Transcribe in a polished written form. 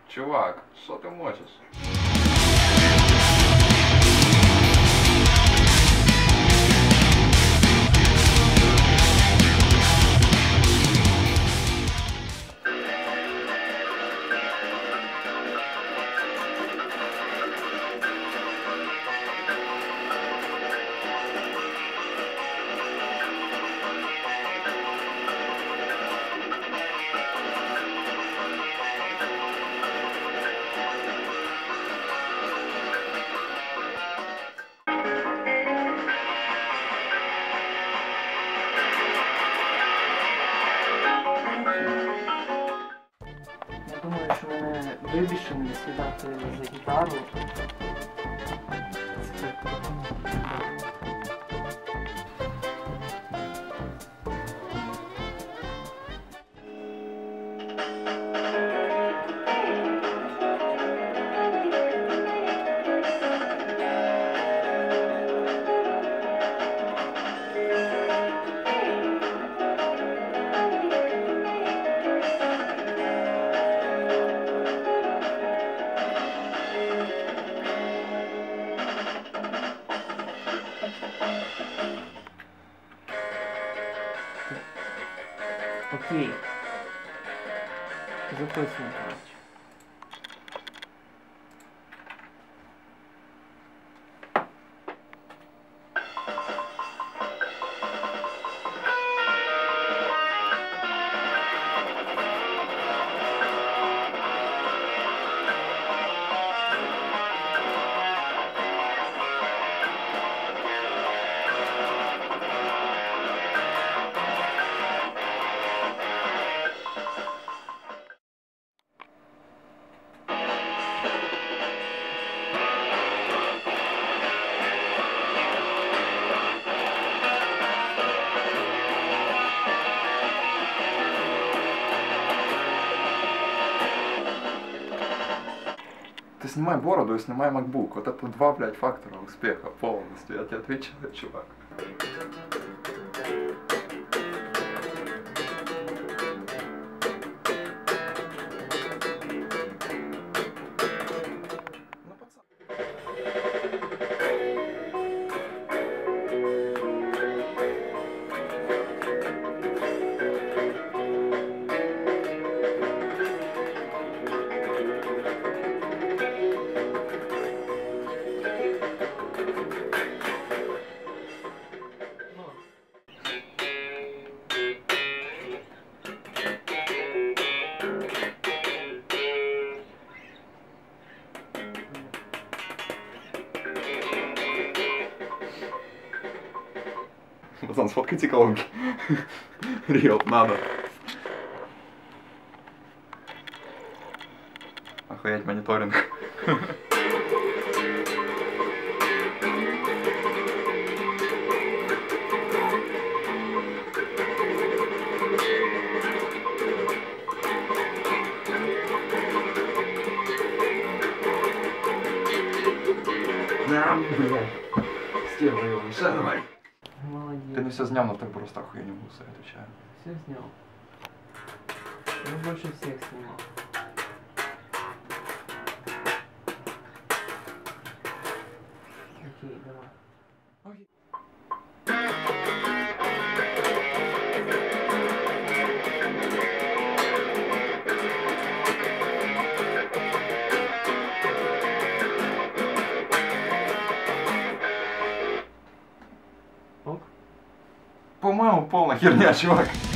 Чувак, що ти можеш? Я думаю, що мене вибішено сідати за гітару. Окей. Записуємо, коротше. Ты снимай бороду и снимай MacBook. Вот это два, блядь, фактора успеха полностью. Я тебе отвечаю, чувак. Ну, пацан. Пацан, сфоткайте колонки. Риот, надо. Охуеть, мониторинг. Блядь. Стерва его, мешай, давай. Молодец. Ты не все снял, но так просто охуя не буду, отвечаю. Все снял. Я больше всех снимал. Окей, давай. Окей. Ок. По-моему, полная херня, чувак.